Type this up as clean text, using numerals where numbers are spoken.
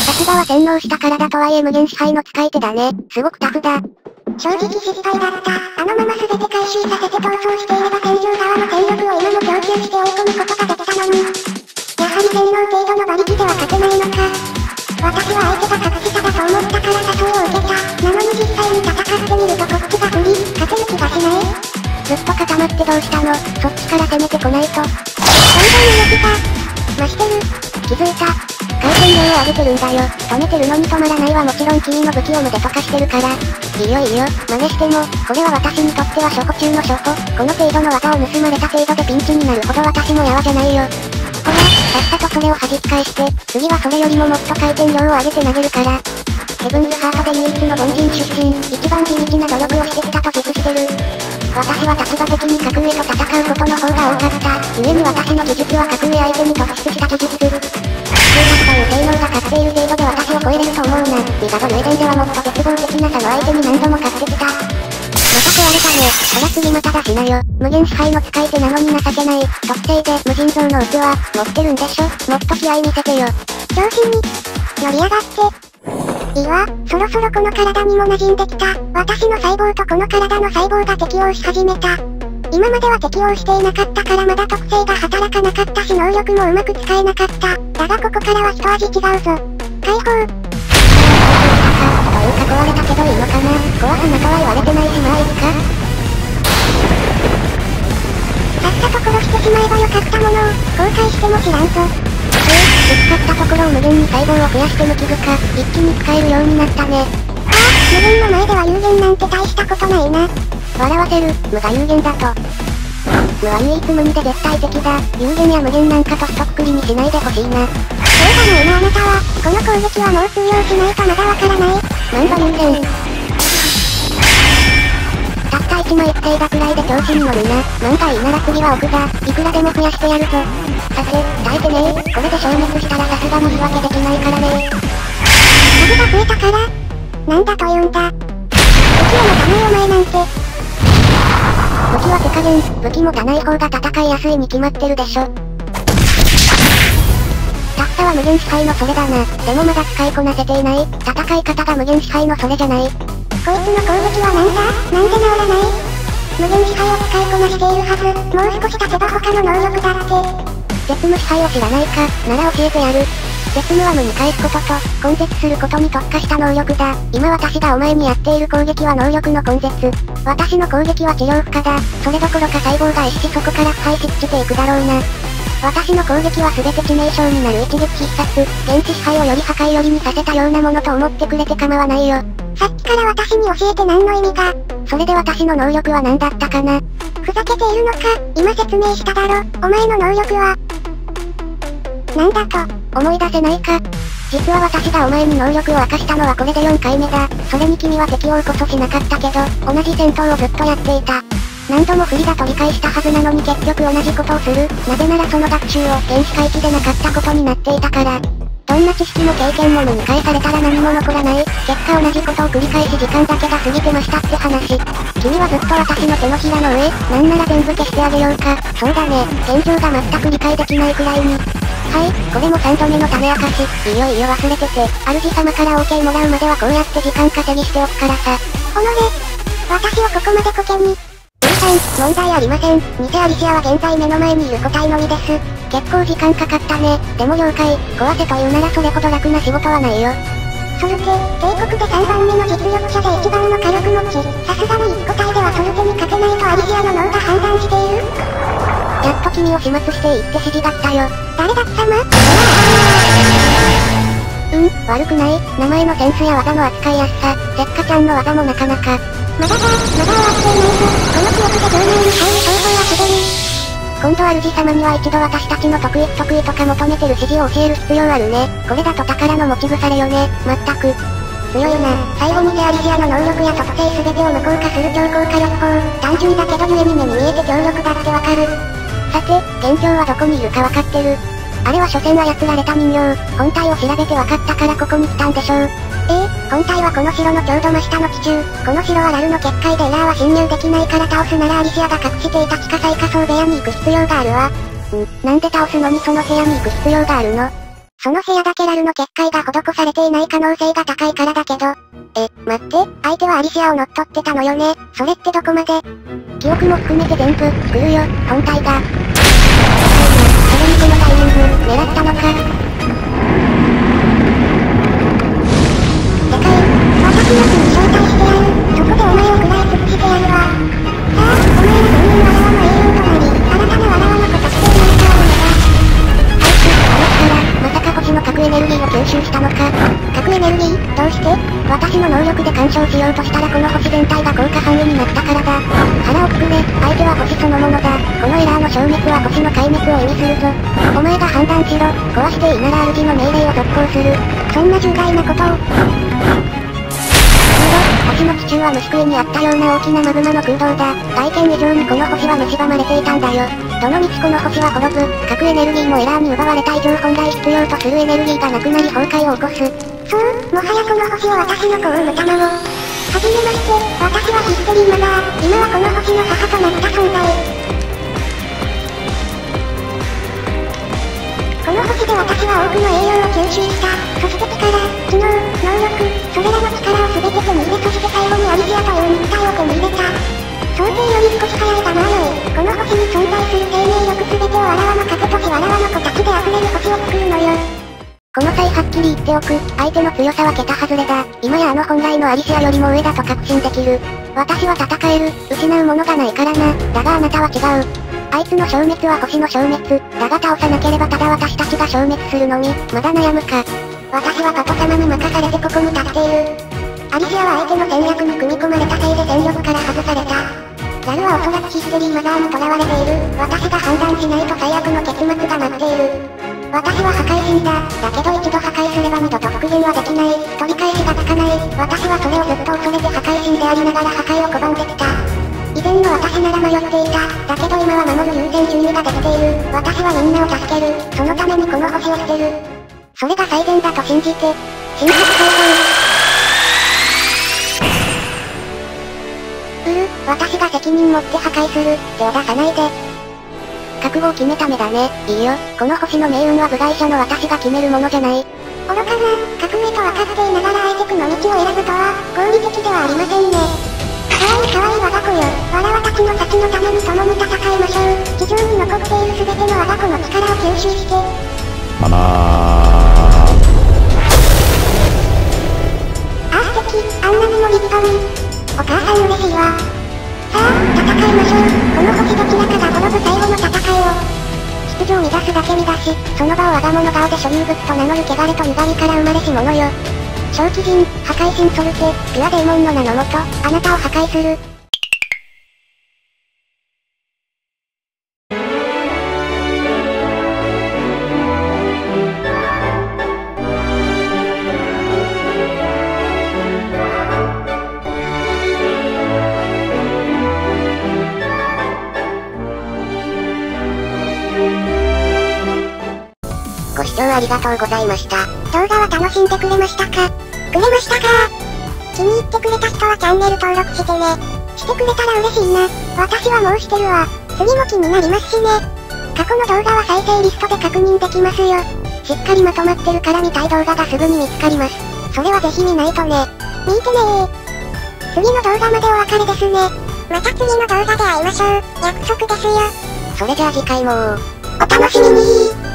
さすがは洗脳した体とはいえ無限支配の使い手だね。すごくタフだ。 正直失敗だった。あのまま全て回収させて逃走していれば戦場側の戦力を今も供給して追い込むことができたのに。やはり洗脳程度の馬力では勝てないのか。私は相手が格下だと思ったから誘いを受けた。なのに実際に戦ってみるとこっちが不利。勝てる気がしない。 ずっと固まってどうしたの？そっちから攻めてこないと。 完全に負けた。増してる。 気づいた。回転量を上げてるんだよ。止めてるのに止まらないはもちろん君の武器を無で溶かしてるから。いいよいいよ、真似しても、これは私にとっては初歩中の初歩。この程度の技を盗まれた程度でピンチになるほど私もやわじゃないよ。ほら、さっさとそれを弾き返して、次はそれよりももっと回転量を上げて投げるから。ヘブンズハートで唯一の凡人出身、一番地道な努力をしてきたと自負してる。私は立場的に格上と戦うことの方が多かった。故に私の技術は格上相手に突出した技術。数学という性能が勝っている程度で私を超えれると思うな。ミガドルエデンではもっと絶望的な差の相手に何度も勝ってきた。また壊れたね。ほら次また出しなよ。無限支配の使い手なのに情けない。特性で無尽蔵の器持ってるんでしょ。もっと気合見せてよ。 調子に乗り上がって。いいわ、そろそろこの体にも馴染んできた。私の細胞とこの体の細胞が適応し始めた。今までは適応していなかったからまだ特性が働かなかったし能力もうまく使えなかった。だがここからは一味違うぞ。解放。というか壊れたけどいいのかな。壊すなとは言われてないしまあいいか。 さっさと殺してしまえばよかったものを、後悔しても知らんぞ。 ぶつかったところを無限に細胞を増やして無傷か、一気に使えるようになったね。 無限の前では有限なんて大したことないな。 笑わせる、無が有限だと。無は唯一無二で絶対的だ。有限や無限なんかと一括りにしないでほしいな。 そうだね今あなたは、この攻撃はもう通用しないとまだわからない。 なんと有限。たった1枚防いだくらいで調子に乗るな。なんかいいなら次は奥だ。いくらでも増やしてやるぞ。さて、耐えてねー。これで消滅したらさすがに言い訳できないからねー。 数が増えたから、なんだと言うんだ。武器を持たないお前なんて。 武器は手加減、武器持たない方が戦いやすいに決まってるでしょ。タフさは無限支配のそれだな。でもまだ使いこなせていない。戦い方が無限支配のそれじゃない。 こいつの攻撃はなんだ？なんで治らない？無限支配を使いこなしているはず。もう少し経てば他の能力だって。 絶無支配を知らないか、なら教えてやる。絶無は無に返すことと、根絶することに特化した能力だ。今私がお前にやっている攻撃は能力の根絶。私の攻撃は治療負荷だ。それどころか細胞が壊死しそこから腐敗し朽ちていくだろうな。私の攻撃は全て致命傷になる一撃必殺。原始支配をより破壊よりにさせたようなものと思ってくれて構わないよ。 さっきから私に教えて何の意味が。 それで私の能力は何だったかな。 ふざけているのか。今説明しただろ。お前の能力はなんだと。 思い出せないか。実は私がお前に能力を明かしたのはこれで4回目だ。それに君は適応こそしなかったけど、同じ戦闘をずっとやっていた。何度も不利だと理解したはずなのに結局同じことをする。なぜならその学習を原始回帰でなかったことになっていたから。どんな知識も経験も無に返されたら何も残らない。結果同じことを繰り返し時間だけが過ぎてましたって話。君はずっと私の手のひらの上、なんなら全部消してあげようか。そうだね、現状が全く理解できないくらいに。はい、これも3度目の種明かし。いいよいいよ忘れてて。主様から OK もらうまではこうやって時間稼ぎしておくからさ。 おのれ、私をここまでコケに。 問題ありません。偽アリシアは現在目の前にいる個体のみです。結構時間かかったね。でも了解。壊せというならそれほど楽な仕事はないよ。 ソルテ、帝国で3番目の実力者で一番の火力持ち。さすがに1個体ではソルテに勝てないとアリシアの脳が判断している。 やっと君を始末していいって指示が来たよ。 誰だ貴様？ 悪くない。名前のセンスや技の扱いやすさ、せっかちゃんの技もなかなか。 まだ終わっていないぞ。この記憶で場内に入る方法はすでに。 今度主様には一度私たちの得意不得意とか求めてる指示を教える必要あるね。これだと宝の持ち腐れよね。まったく。強いな。最後にセアリシアの能力や特性全てを無効化する強効化力法。単純だけど故に目に見えて強力だってわかる。さて、現状はどこにいるかわかってる？あれは所詮操られた人形。本体を調べてわかったからここに来たんでしょう。本体はこの城のちょうど真下の地中。この城はラルの結界でエラーは侵入できないから倒すならアリシアが隠していた地下最下層部屋に行く必要があるわ。なんで倒すのにその部屋に行く必要があるの？ その部屋だけラルの結界が施されていない可能性が高いからだけど。待って、相手はアリシアを乗っ取ってたのよね。それってどこまで？記憶も含めて全部、来るよ、本体が。それにこのタイミング、狙ったのか。 でかい。私の巣に招待してやる。そこでお前を食らい尽くしてやるわ。さあ、お前ら全員わらわの英雄となり、新たなわらわの子として生まれ変わるのだ。 まさか星の核エネルギーを吸収したのか。核エネルギー？どうして？私の能力で干渉しようとしたらこの星全体が効果範囲になったからだ。腹をくくれ、相手は星そのものだ。このエラーの消滅は星の壊滅を意味するぞ。お前が判断しろ。壊していいなら主の命令を続行する。そんな重大なことを。星の地中は虫食いにあったような大きなマグマの空洞だ。大剣以上にこの星は蝕まれていたんだよ。どのみちこの星は滅ぶ。核エネルギーもエラーに奪われた以上本来必要とするエネルギーがなくなり崩壊を起こす。 そう、もはやこの星は私の子を産む卵。はじめまして、私はヒステリーマザー。今はこの星の母となった存在。この星で私は多くの栄養を吸収した。そして力、知能、能力、それらの力を全て手に入れ、そして最後にアリシアという肉体を手に入れた。想定より少し早いがまあよい。この星に存在する生命力全てをわらわの核としわらわの子たちで溢れる星を作るのよ。 この際はっきり言っておく、相手の強さは桁外れだ。今や本来のアリシアよりも上だと確信できる。私は戦える、失うものがないからな。だがあなたは違う。あいつの消滅は星の消滅。だが倒さなければただ私たちが消滅するのに、まだ悩むか。私はパト様に任されてここに立っている。アリシアは相手の戦略に組み込まれたせいで戦力から外された。ラルはおそらくヒステリーマザーに囚われている。私が判断しないと最悪の結末が待っている。私は破壊神だ。だけど一度破壊すれば二度と復元はできない。取り返しがつかない。私はそれをずっと恐れて破壊神でありながら破壊を拒んできた。以前の私なら迷っていた。だけど今は守る優先順位ができている。私はみんなを助ける。そのためにこの星を捨てる。それが最善だと信じて。新発解放。私が責任持って破壊する。手を出さないで。覚悟を決めた目だね。いいよ。この星の命運は部外者の私が決めるものじゃない。 愚かな、革命と分かっていながらあえて苦の道を選ぶとは、合理的ではありませんね。かわいいかわいい我が子よ。わらわたちの幸のために共に戦いましょう。地上に残っている全ての我が子の力を吸収して。 ママああ素敵、あんなにも立派に。お母さん嬉しいわ。さあ、戦いましょう。この星どちらかが滅ぶ最後の戦いを。秩序を乱すだけ乱し、その場を我が物顔で所有物と名乗る汚れと歪みから生まれし者よ。正気人、破壊神ソルテ、ピュアデーモンの名のもと、あなたを破壊する。 ご視聴ありがとうございました。 動画は楽しんでくれましたか？くれましたか？気に入ってくれた人はチャンネル登録してね。してくれたら嬉しいな。私はもうしてるわ。次も気になりますしね。過去の動画は再生リストで確認できますよ。 しっかりまとまってるから見たい動画がすぐに見つかります。それはぜひ見ないとね。 見てねー。次の動画までお別れですね。また次の動画で会いましょう。約束ですよ。 それじゃあ次回もお楽しみにー。